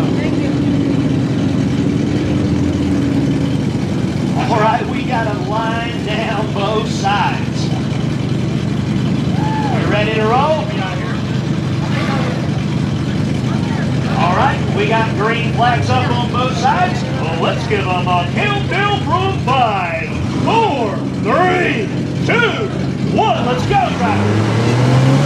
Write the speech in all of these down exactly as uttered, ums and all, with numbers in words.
Thank you. All right, we got a line down both sides. We ready to roll? All right, we got green flags up on both sides. Well, let's give them a countdown from five, four, three, two, one. Let's go, driver.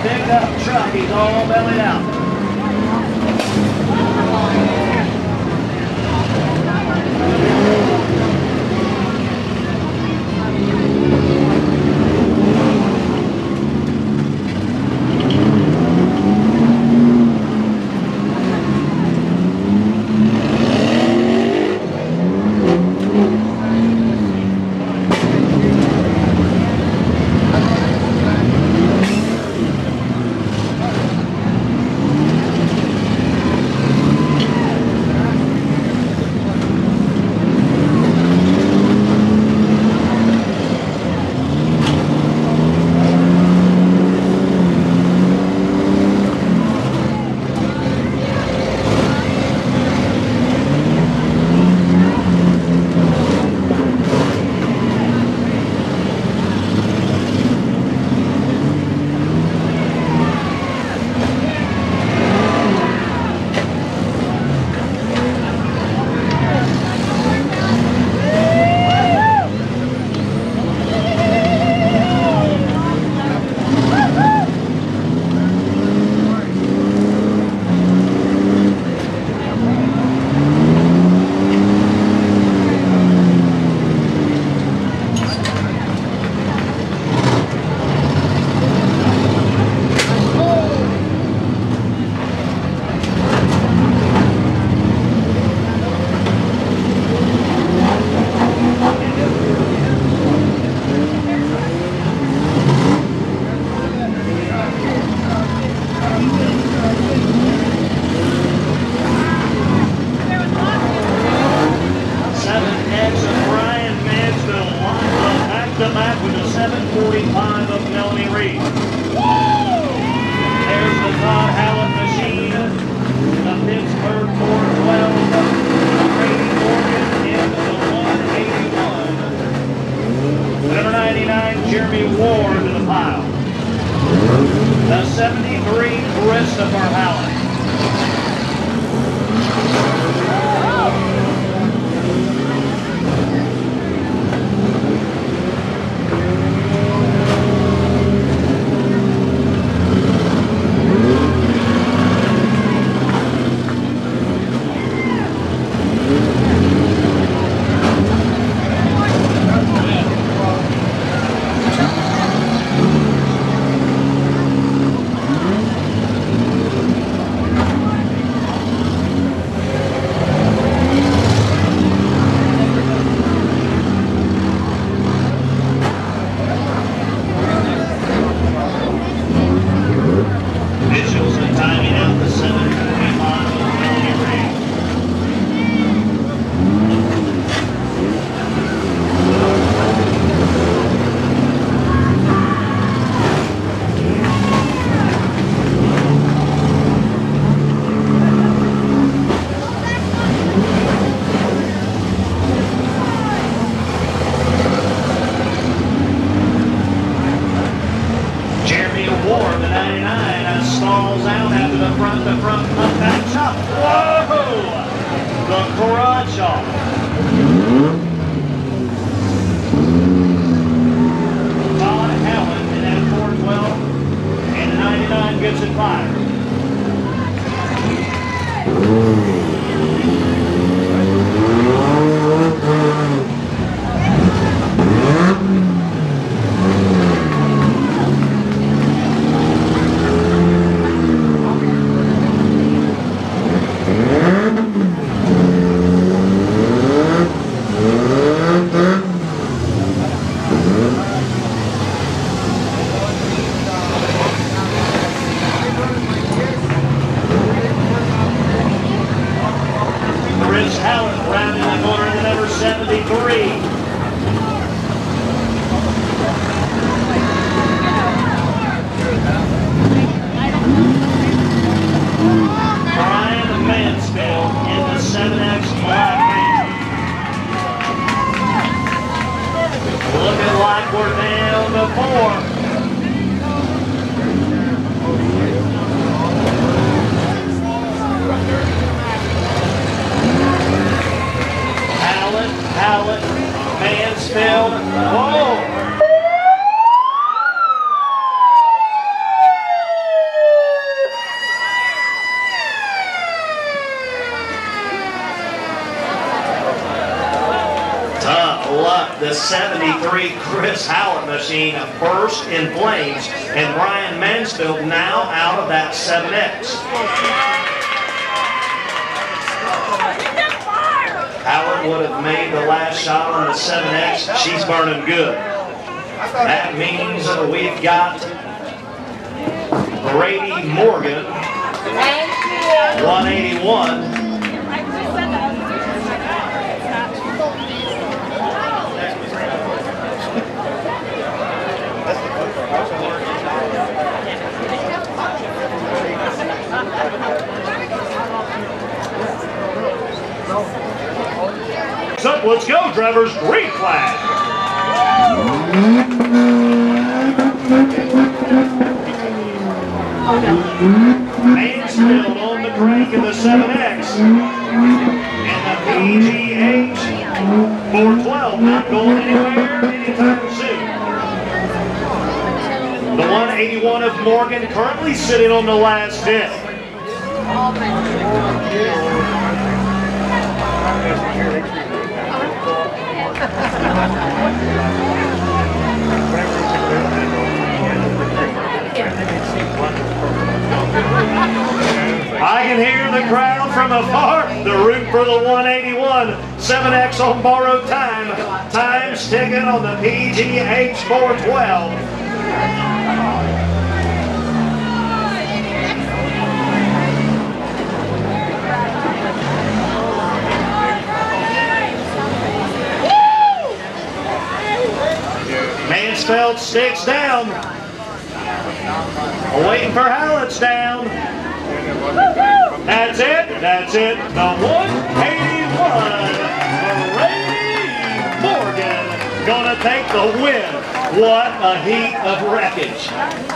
pickup truck. He's all bellied out. luck. The seventy-three Chris Howard machine burst in flames, and Brian Mansfield now out of that seven X. Howard would have made the last shot on the seven X. She's burning good. That means we've got Brady Morgan, one eighty-one. So let's go, drivers. Green flag. Mansfield on the crank in the seven X. And the P G H four twelve not going anywhere anytime soon. The one eighty-one of Morgan currently sitting on the last hit. I can hear the crowd from afar. The root for the one eighty-one. seven X on borrowed time. Time's ticking on the P G H four twelve. Mansfield sticks down. Waiting for Hallett's down. That's it. That's it. The one eighty-one. Brady Morgan gonna take the win. What a heat of wreckage.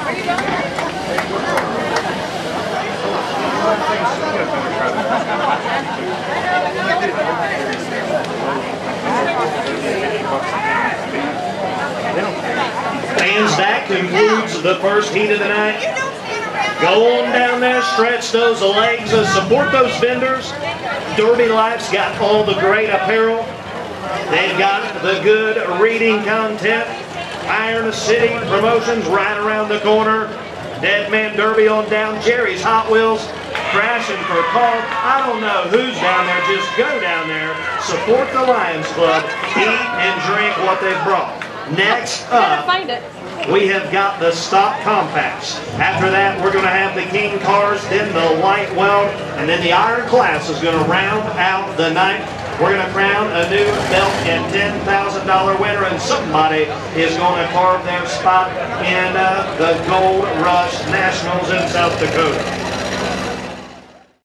And that concludes the first heat of the night. Go on down there, stretch those legs, and support those vendors. Derby Life's got all the great apparel. They've got the good reading content. Iron City promotions right around the corner. Dead Man Derby on down. Jerry's Hot Wheels crashing for call. I don't know who's down there. Just go down there. Support the Lions Club. Eat and drink what they've brought. Next up, we have got the stock compacts. After that, we're going to have the King cars, then the light weld, and then the iron class is going to round out the night. We're going to crown a new belt and ten thousand dollar winner, and somebody is going to carve their spot in uh, the Gold Rush Nationals in South Dakota.